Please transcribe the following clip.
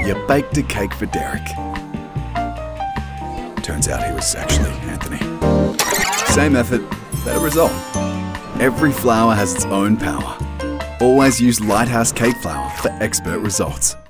you baked a cake for Derek. Turns out he was actually Anthony. Same effort, better result. Every flour has its own power. Always use Lighthouse cake flour for expert results.